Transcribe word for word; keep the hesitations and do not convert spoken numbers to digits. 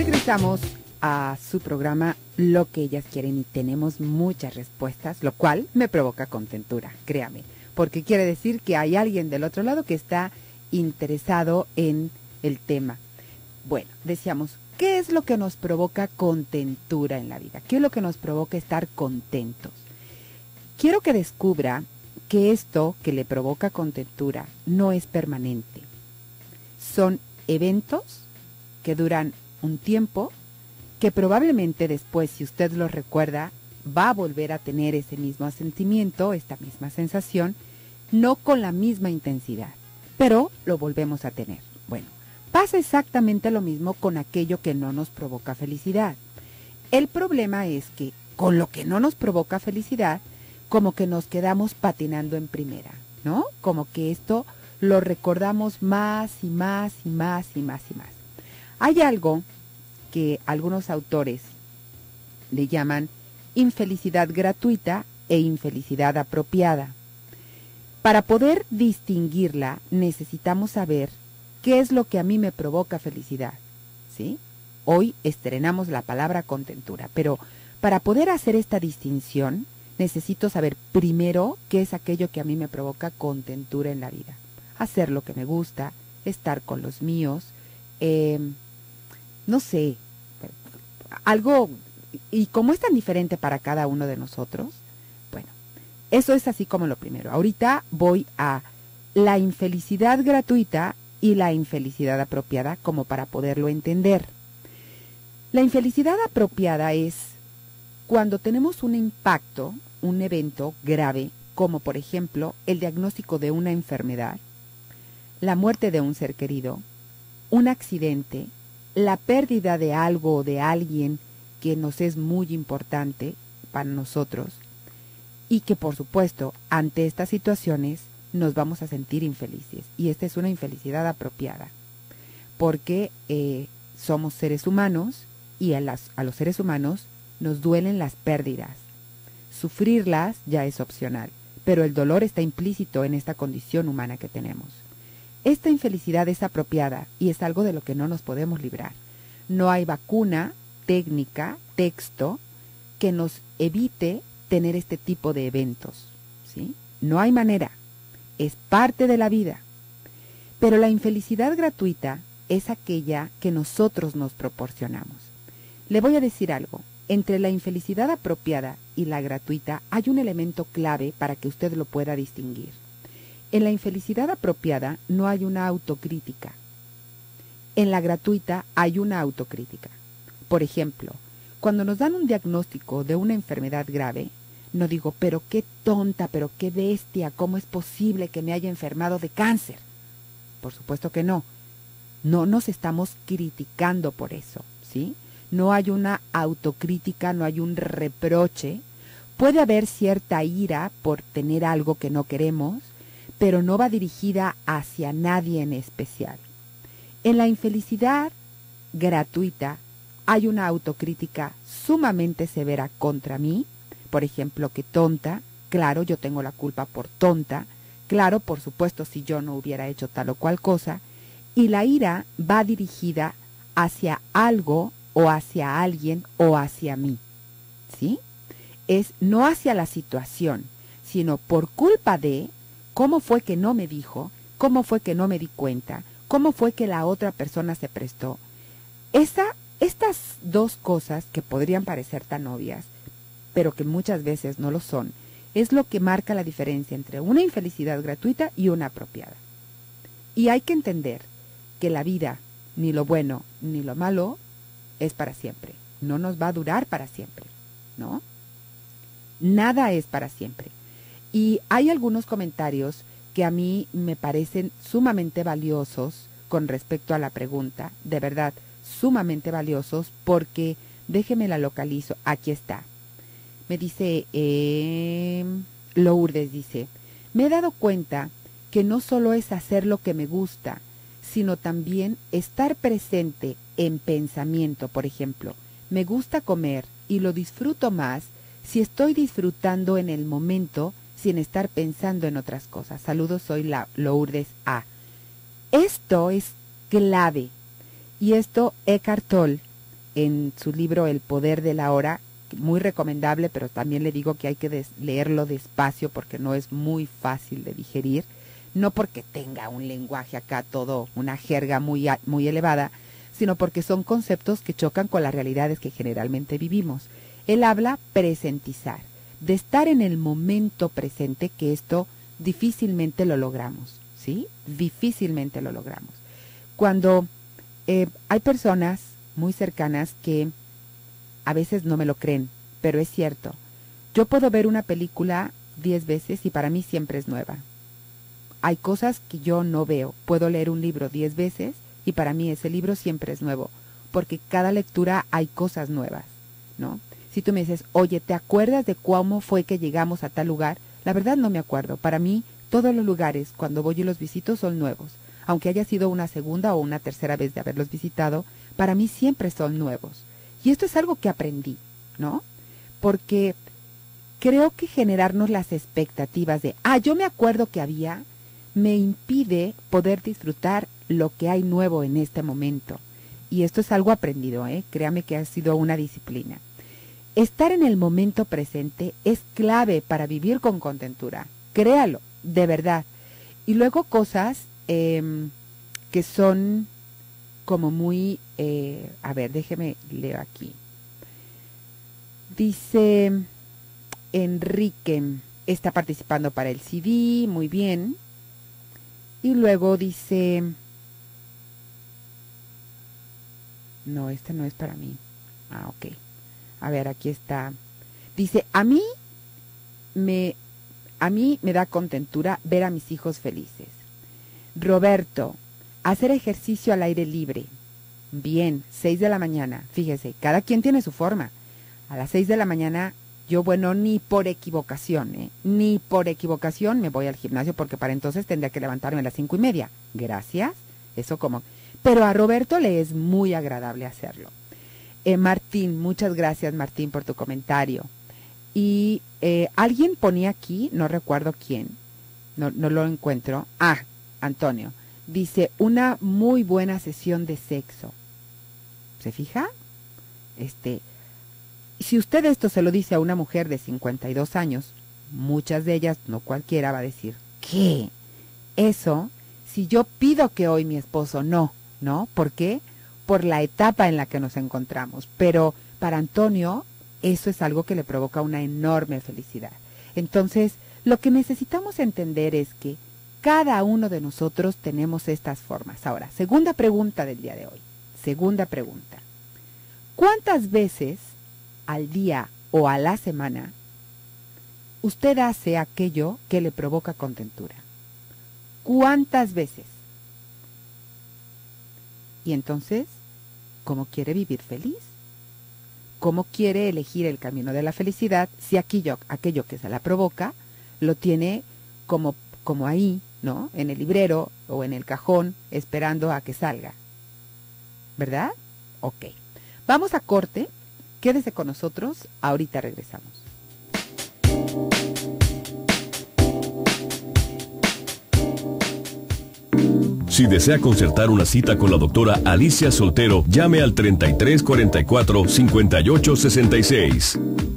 Regresamos a su programa Lo que ellas quieren y tenemos muchas respuestas, lo cual me provoca contentura, créame, porque quiere decir que hay alguien del otro lado que está interesado en el tema. Bueno, decíamos, ¿qué es lo que nos provoca contentura en la vida? ¿Qué es lo que nos provoca estar contentos? Quiero que descubra que esto que le provoca contentura no es permanente. Son eventos que duran un tiempo, que probablemente después, si usted los recuerda, va a volver a tener ese mismo sentimiento, esta misma sensación, no con la misma intensidad, pero lo volvemos a tener. Bueno, pasa exactamente lo mismo con aquello que no nos provoca felicidad. El problema es que con lo que no nos provoca felicidad, como que nos quedamos patinando en primera, ¿no? Como que esto lo recordamos más y más y más y más y más. Hay algo que algunos autores le llaman infelicidad gratuita e infelicidad apropiada. Para poder distinguirla, necesitamos saber qué es lo que a mí me provoca felicidad, ¿sí? Hoy estrenamos la palabra contentura, pero para poder hacer esta distinción, necesito saber primero qué es aquello que a mí me provoca contentura en la vida. Hacer lo que me gusta, estar con los míos, eh, no sé, algo, y como es tan diferente para cada uno de nosotros, bueno, eso es así como lo primero. Ahorita voy a la infelicidad gratuita y la infelicidad apropiada como para poderlo entender. La infelicidad apropiada es cuando tenemos un impacto, un evento grave, como por ejemplo el diagnóstico de una enfermedad, la muerte de un ser querido, un accidente, la pérdida de algo o de alguien que nos es muy importante para nosotros y que por supuesto ante estas situaciones nos vamos a sentir infelices. Y esta es una infelicidad apropiada porque eh, somos seres humanos y a, las, a los seres humanos nos duelen las pérdidas. Sufrirlas ya es opcional, pero el dolor está implícito en esta condición humana que tenemos. Esta infelicidad es apropiada y es algo de lo que no nos podemos librar. No hay vacuna, técnica, texto que nos evite tener este tipo de eventos, ¿sí? No hay manera, es parte de la vida. Pero la infelicidad gratuita es aquella que nosotros nos proporcionamos. Le voy a decir algo, entre la infelicidad apropiada y la gratuita hay un elemento clave para que usted lo pueda distinguir. En la infelicidad apropiada no hay una autocrítica. En la gratuita hay una autocrítica. Por ejemplo, cuando nos dan un diagnóstico de una enfermedad grave, no digo, pero qué tonta, pero qué bestia, ¿cómo es posible que me haya enfermado de cáncer? Por supuesto que no. No nos estamos criticando por eso, ¿sí? No hay una autocrítica, no hay un reproche. Puede haber cierta ira por tener algo que no queremos, pero no va dirigida hacia nadie en especial. En la infelicidad gratuita hay una autocrítica sumamente severa contra mí. Por ejemplo, que tonta, claro, yo tengo la culpa por tonta, claro, por supuesto, si yo no hubiera hecho tal o cual cosa. Y la ira va dirigida hacia algo o hacia alguien o hacia mí, ¿sí? Es no hacia la situación, sino por culpa de cómo fue que no me dijo, cómo fue que no me di cuenta, cómo fue que la otra persona se prestó. Esa, estas dos cosas que podrían parecer tan obvias, pero que muchas veces no lo son, es lo que marca la diferencia entre una infelicidad gratuita y una apropiada. Y hay que entender que la vida, ni lo bueno ni lo malo, es para siempre. No nos va a durar para siempre, ¿no? Nada es para siempre. Y hay algunos comentarios que a mí me parecen sumamente valiosos con respecto a la pregunta, de verdad, sumamente valiosos, porque déjeme la localizo, aquí está. Me dice, eh, Lourdes dice, me he dado cuenta que no solo es hacer lo que me gusta, sino también estar presente en pensamiento. Por ejemplo, me gusta comer y lo disfruto más si estoy disfrutando en el momento sin estar pensando en otras cosas. Saludos, soy la Lourdes A. Esto es clave. Y esto Eckhart Tolle en su libro El poder de la hora, muy recomendable, pero también le digo que hay que des- leerlo despacio porque no es muy fácil de digerir, no porque tenga un lenguaje acá todo, una jerga muy, a- muy elevada, sino porque son conceptos que chocan con las realidades que generalmente vivimos. Él habla presentizar, de estar en el momento presente, que esto difícilmente lo logramos, ¿sí? Difícilmente lo logramos. Cuando eh, hay personas muy cercanas que a veces no me lo creen, pero es cierto. Yo puedo ver una película diez veces y para mí siempre es nueva. Hay cosas que yo no veo. Puedo leer un libro diez veces y para mí ese libro siempre es nuevo, porque cada lectura hay cosas nuevas, ¿no? Si tú me dices, oye, ¿te acuerdas de cómo fue que llegamos a tal lugar? La verdad no me acuerdo. Para mí, todos los lugares, cuando voy y los visito, son nuevos. Aunque haya sido una segunda o una tercera vez de haberlos visitado, para mí siempre son nuevos. Y esto es algo que aprendí, ¿no? Porque creo que generarnos las expectativas de, ah, yo me acuerdo que había, me impide poder disfrutar lo que hay nuevo en este momento. Y esto es algo aprendido, ¿eh? Créame que ha sido una disciplina. Estar en el momento presente es clave para vivir con contentura. Créalo, de verdad. Y luego cosas eh, que son como muy, eh, a ver, déjeme leo aquí. Dice Enrique, está participando para el C D, muy bien. Y luego dice, no, este no es para mí. Ah, ok. A ver, aquí está. Dice, a mí me, a mí me da contentura ver a mis hijos felices. Roberto, hacer ejercicio al aire libre. Bien, seis de la mañana. Fíjese, cada quien tiene su forma. A las seis de la mañana, yo, bueno, ni por equivocación, ¿eh? Ni por equivocación me voy al gimnasio porque para entonces tendría que levantarme a las cinco y media. Gracias. Eso como... Pero a Roberto le es muy agradable hacerlo. Eh, Martín, muchas gracias, Martín, por tu comentario. Y eh, alguien ponía aquí, no recuerdo quién, no, no lo encuentro. Ah, Antonio. Dice, una muy buena sesión de sexo. ¿Se fija? Este, si usted esto se lo dice a una mujer de cincuenta y dos años, muchas de ellas, no cualquiera, va a decir, ¿qué? Eso, si yo pido que hoy mi esposo no, ¿no? ¿Por qué? Por la etapa en la que nos encontramos. Pero para Antonio, eso es algo que le provoca una enorme felicidad. Entonces, lo que necesitamos entender es que cada uno de nosotros tenemos estas formas. Ahora, segunda pregunta del día de hoy. Segunda pregunta. ¿Cuántas veces al día o a la semana usted hace aquello que le provoca contentura? ¿Cuántas veces? Y entonces, ¿cómo quiere vivir feliz? ¿Cómo quiere elegir el camino de la felicidad si aquello, aquello que se la provoca lo tiene como, como ahí, ¿no? En el librero o en el cajón esperando a que salga? ¿Verdad? Ok. Vamos a corte. Quédese con nosotros. Ahorita regresamos. Si desea concertar una cita con la doctora Alicia Soltero, llame al treinta y tres cuarenta y cuatro cincuenta y ocho sesenta y seis.